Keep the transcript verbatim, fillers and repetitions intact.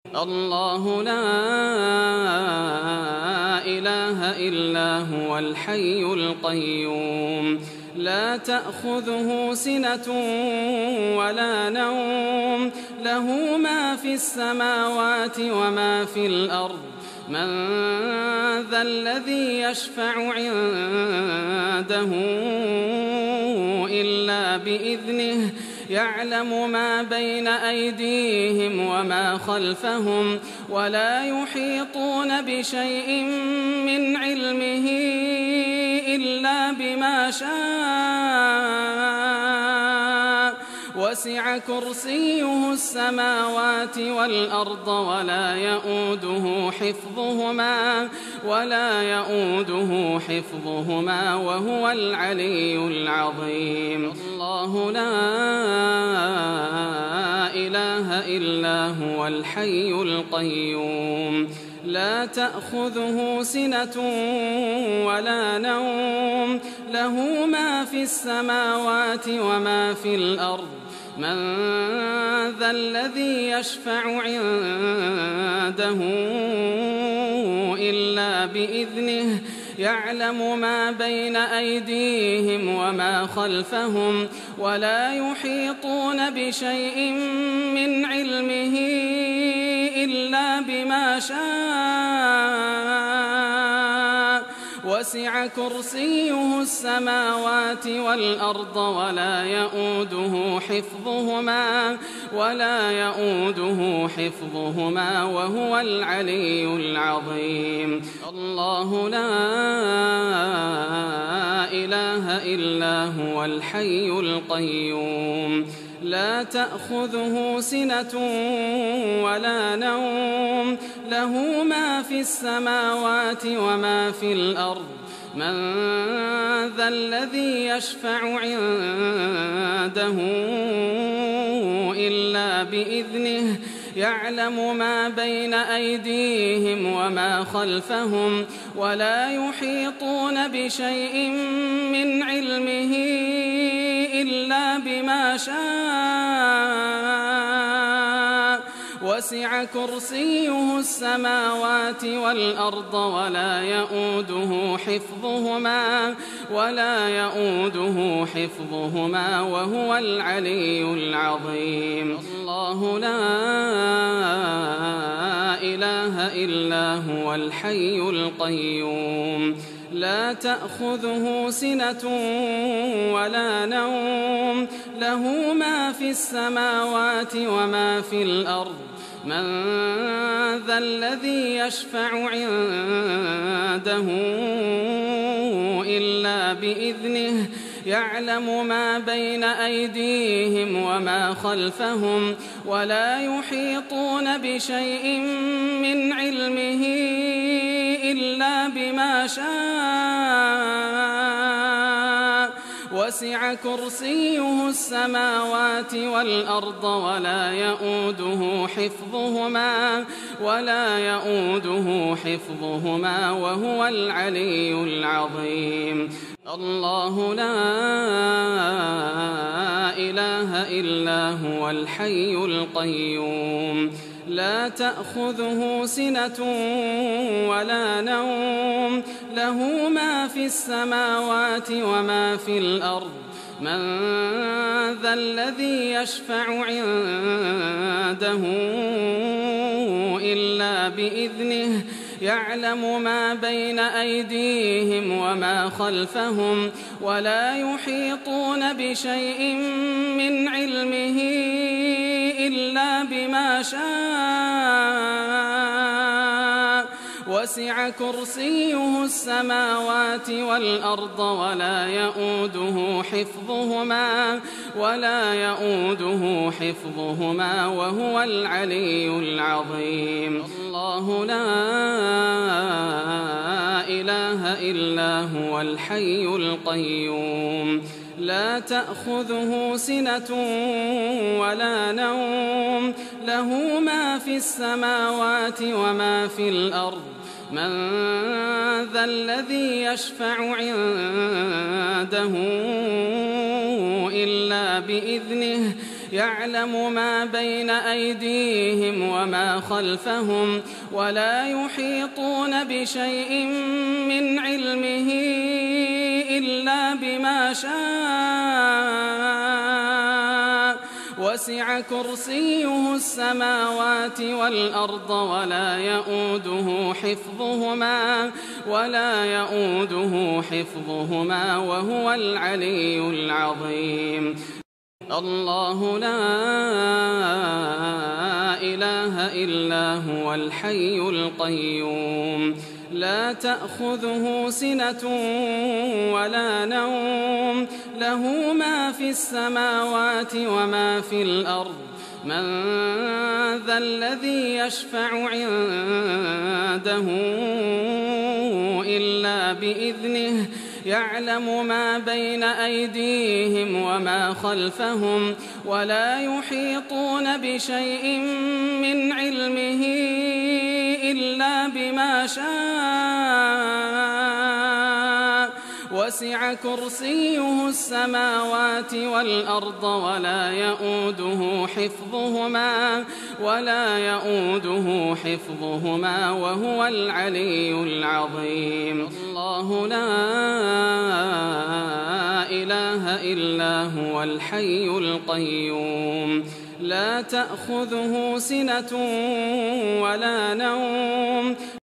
الله لا إله إلا هو الحي القيوم لا تأخذه سنة ولا نوم له ما في السماوات وما في الأرض من ذا الذي يشفع عنده إلا بإذنه يعلم ما بين أيديهم وما خلفهم ولا يحيطون بشيء من علمه إلا بما شاء وسع كرسيه السماوات والأرض ولا يؤوده حفظهما ولا يؤوده حفظهما وهو العلي العظيم الله لا إله إلا هو الحي القيوم لا تأخذه سنة ولا نوم له ما في السماوات وما في الأرض من ذا الذي يشفع عنده إلا بإذنه يعلم ما بين أيديهم وما خلفهم ولا يحيطون بشيء من علمه إلا بما شاء وسع كرسيه السماوات والأرض ولا يؤوده حفظهما ولا يؤوده حفظهما وهو العلي العظيم الله لا إله إلا هو الحي القيوم لا تأخذه سنة ولا نوم له ما في السماوات وما في الأرض من ذا الذي يشفع عنده إلا بإذنه يعلم ما بين أيديهم وما خلفهم ولا يحيطون بشيء من علمه إلا بما شاء وسع كرسيه السماوات والأرض ولا يؤوده حفظهما ولا يؤوده حفظهما وهو العلي العظيم الله لا إله إلا هو الحي القيوم لا تأخذه سنة ولا نوم له ما في السماوات وما في الأرض من ذا الذي يشفع عنده إلا بإذنه يعلم ما بين أيديهم وما خلفهم ولا يحيطون بشيء من علمه إلا بما شاء وسع كرسيه السماوات والأرض ولا يؤوده حفظهما ولا يؤوده حفظهما وهو العلي العظيم الله لا إله إلا هو الحي القيوم لا تأخذه سنة ولا نوم له ما في السماوات وما في الأرض من ذا الذي يشفع عنده إلا بإذنه يعلم ما بين أيديهم وما خلفهم ولا يحيطون بشيء من علمه إلا بما شاء وسع كرسيه السماوات والأرض ولا يؤوده حفظهما ولا يؤوده حفظهما وهو العلي العظيم الله لا إله إلا هو الحي القيوم لا تأخذه سنة ولا نوم له ما في السماوات وما في الأرض من ذا الذي يشفع عنده إلا بإذنه يعلم ما بين أيديهم وما خلفهم ولا يحيطون بشيء من علمه إلا بما شاء وسع كرسيه السماوات والأرض ولا يؤوده حفظهما ولا يؤوده حفظهما وهو العلي العظيم. الله لا إله إلا هو الحي القيوم لا تأخذه سنة ولا نوم له ما في السماوات وما في الأرض من ذا الذي يشفع عنده إلا بإذنه يعلم ما بين أيديهم وما خلفهم ولا يحيطون بشيء من علمه إلا بما شاء وسع كرسيه السماوات والأرض ولا يؤوده حفظهما ولا يؤوده حفظهما وهو العلي العظيم. الله لا إله إلا هو الحي القيوم لا تأخذه سنة ولا نوم